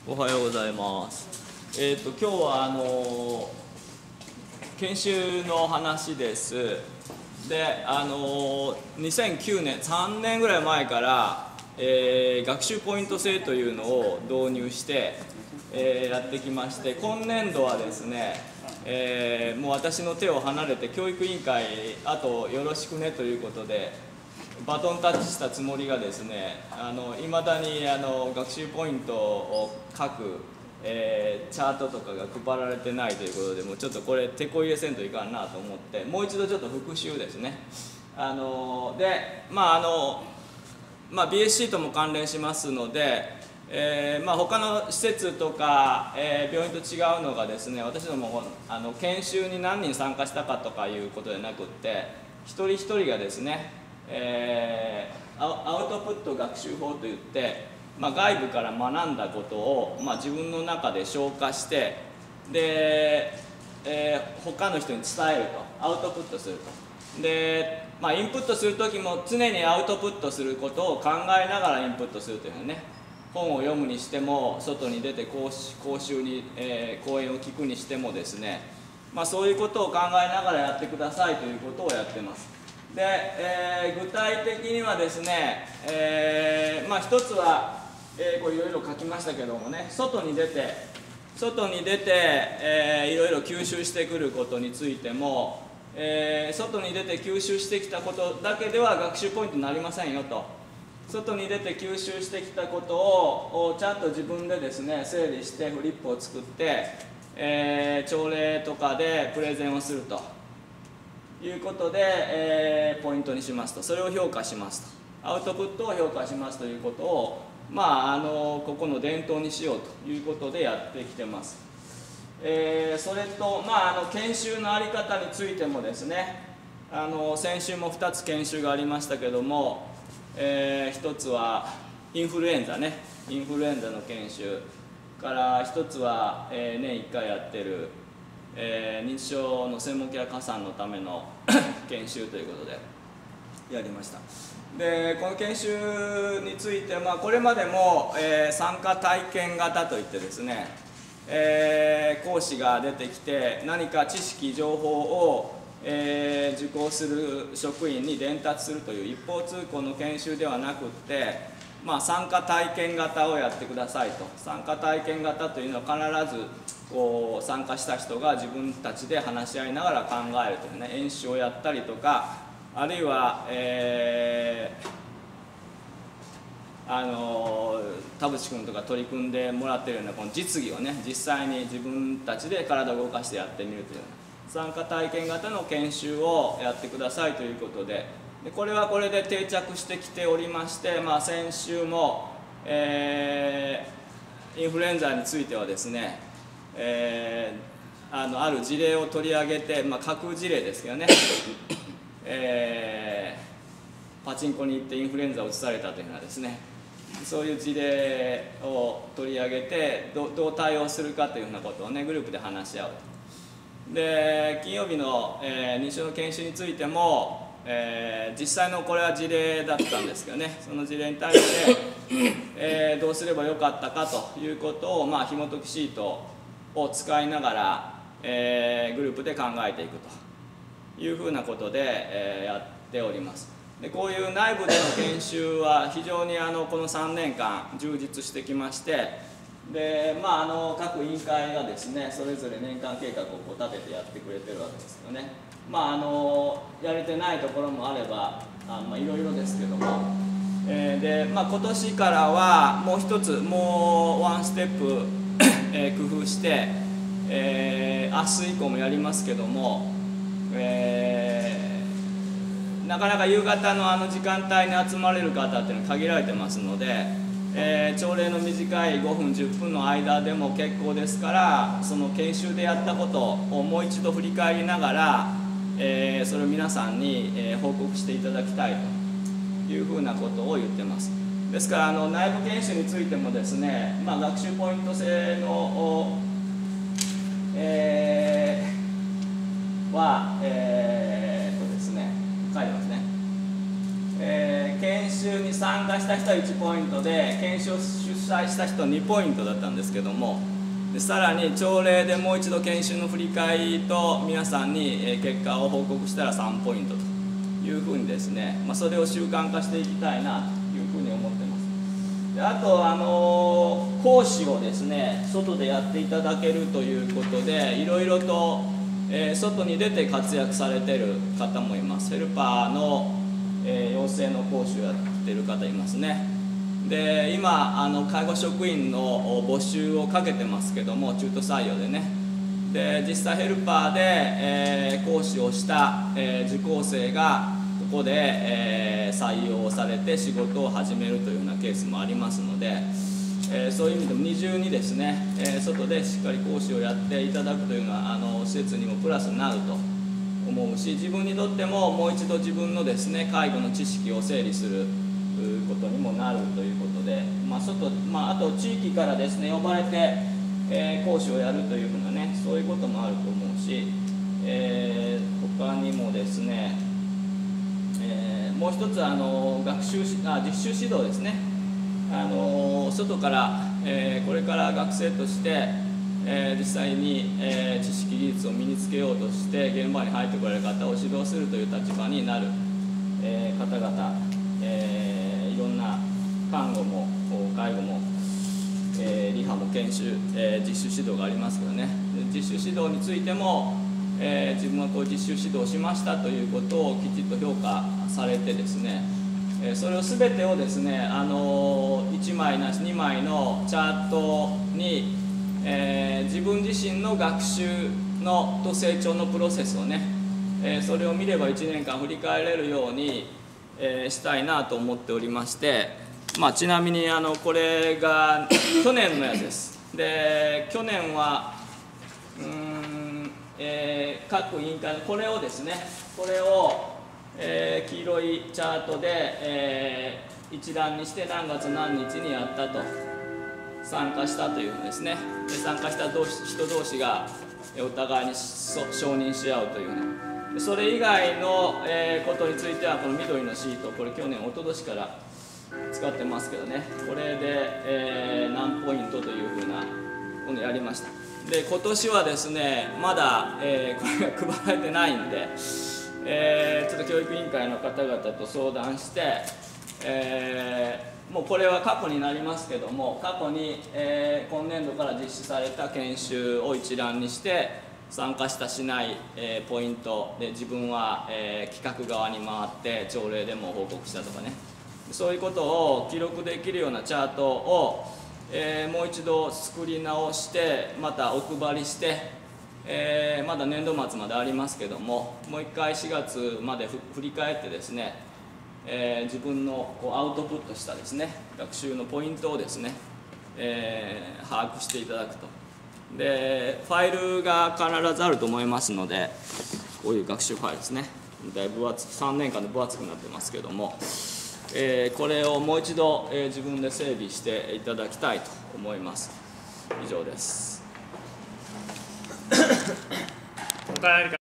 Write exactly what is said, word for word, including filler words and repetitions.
おはようございます。えっと今日はあの研修の話です。で、あのにせんきゅうねん、さんねんぐらい前から、えー、学習ポイント制というのを導入して、えー、やってきまして、今年度はですね、えー、もう私の手を離れて教育委員会あとよろしくねということでバトンタッチしたつもりがですね、いまだにあの学習ポイントを書く、えー、チャートとかが配られてないということで、もうちょっとこれ手こ入れせんといかんなと思って、もう一度ちょっと復習ですね。あので、まああのまあ、ビーエスシー とも関連しますので、えーまあ、他の施設とか、えー、病院と違うのがですね、私どもあの研修に何人参加したかとかいうことでなくって、一人一人がですね、えー、アウトプット学習法といって、まあ、外部から学んだことを、まあ、自分の中で消化して、で、えー、他の人に伝えると、アウトプットすると。で、まあ、インプットする時も常にアウトプットすることを考えながらインプットするというね、本を読むにしても外に出て講習に、えー、講演を聞くにしてもですね、まあ、そういうことを考えながらやってくださいということをやってます。で、えー、具体的にはですね、えー、まあ一つは、えー、これいろいろ書きましたけどもね、外に出て外に出て、えー、いろいろ吸収してくることについても、えー、外に出て吸収してきたことだけでは学習ポイントになりませんよと。外に出て吸収してきたことをちゃんと自分でですね整理してフリップを作って、えー、朝礼とかでプレゼンをするということで、えー、ポイントにしますと、それを評価しますと、アウトプットを評価しますということを、まあ、あのここの伝統にしようということでやってきてます。えー、それと、まあ、あの研修の在り方についてもですね、あの先週もふたつ研修がありましたけども、えー、ひとつはインフルエンザね、インフルエンザの研修からひとつは、えー、年いっかいやってる、えー、認知症の専門ケア加算のための研修ということでやりました。でこの研修について、まあ、これまでも、えー、参加体験型といってですね、えー、講師が出てきて何か知識情報をえー、受講する職員に伝達するという一方通行の研修ではなくって、まあ、参加体験型をやってくださいと。参加体験型というのは必ずこう参加した人が自分たちで話し合いながら考えるというね、演習をやったりとか、あるいは、えー、あの田淵君とか取り組んでもらってるようなこの実技をね、実際に自分たちで体を動かしてやってみるというような参加体験型の研修をやってくださいということで、でこれはこれで定着してきておりまして、まあ、先週も、えー、インフルエンザについてはですね、えー、あのある事例を取り上げて、まあ、架空事例ですけどね、えー、パチンコに行ってインフルエンザを移されたというようなですね、そういう事例を取り上げて ど, どう対応するかというふうなことをねグループで話し合う。で金曜日の、えー、認知症の研修についても、えー、実際のこれは事例だったんですけどね、その事例に対して、えー、どうすればよかったかということを、まあ、紐解きシートを使いながら、えー、グループで考えていくというふうなことで、えー、やっております。でこういう内部での研修は非常にあのこのさんねんかん充実してきまして、でまあ、あの各委員会がですねそれぞれ年間計画をこう立ててやってくれてるわけですよね。まあ、あのやれてないところもあればあ、まあ、いろいろですけども、えー、で、まあ、今年からはもう一つもうワンステップ、えー、工夫して、えー、明日以降もやりますけども、えー、なかなか夕方のあの時間帯に集まれる方っていうのは限られてますので。えー、朝礼の短いごふんじゅっぷんの間でも結構ですから、その研修でやったことをもう一度振り返りながら、えー、それを皆さんに、えー、報告していただきたいというふうなことを言ってます。ですからあの内部研修についてもですね、まあ、学習ポイント制の、えー、は、えー、とですね書いてますね、えー、研修修に参加した人はいちポイントで、研修を主催した人はにポイントだったんですけども、でさらに朝礼でもう一度研修の振り返りと皆さんに結果を報告したらさんポイントというふうにですね、まあ、それを習慣化していきたいなというふうに思ってます。であと、あのー、講師をですね外でやっていただけるということで、いろいろと、えー、外に出て活躍されている方もいます。ヘルパーの、えー、養成の講師をやっている方いますね。で今あの介護職員の募集をかけてますけども、中途採用でね、で実際ヘルパーで、えー、講師をした、えー、受講生がここで、えー、採用されて仕事を始めるというようなケースもありますので、えー、そういう意味でも二重にですね、えー、外でしっかり講師をやっていただくというのはあの施設にもプラスになると思うし、自分にとってももう一度自分のですね介護の知識を整理することにもなるということで、まあ外まあ、あと地域からですね呼ばれて、えー、講師をやるというふうなね、そういうこともあると思うし、えー、他にもですね、えー、もう一つあの学習あ実習指導ですね、あの外から、えー、これから学生として、えー、実際に、えー、知識技術を身につけようとして現場に入ってこられる方を指導するという立場になる、えー、方々、えーいろんな看護も介護も、えー、リハも研修、えー、実習指導がありますけどね、実習指導についても、えー、自分はこう実習指導しましたということをきちっと評価されてですね、えー、それを全てをですね、あのー、いちまいなしにまいのチャートに、えー、自分自身の学習のと成長のプロセスをね、えー、それを見ればいちねんかん振り返れるようにえー、したいなと思っておりまして、まあ、ちなみにあのこれが去年のやつです。で去年はうーん、えー、各委員会のこれをですねこれを、えー、黄色いチャートで、えー、一覧にして何月何日にやったと参加したというのですね。で参加した同士人同士がお互いに承認し合うというね。それ以外の、えー、ことについてはこの緑のシート、これ去年一昨年から使ってますけどね、これで、えー、何ポイントというふうなものをやりました。で今年はですねまだ、えー、これが配られてないんで、えー、ちょっと教育委員会の方々と相談して、えー、もうこれは過去になりますけども、過去に、えー、今年度から実施された研修を一覧にして参加したしない、えー、ポイントで自分は、えー、企画側に回って朝礼でも報告したとかね、そういうことを記録できるようなチャートを、えー、もう一度作り直してまたお配りして、えー、まだ年度末までありますけども、もう一回しがつまで振り返ってですね、えー、自分のこうアウトプットしたですね学習のポイントをですね、えー、把握していただくと。でファイルが必ずあると思いますので、こういう学習ファイルですね、だいぶ分厚くさんねんかんで分厚くなってますけども、えー、これをもう一度、えー、自分で整備していただきたいと思います。以上です。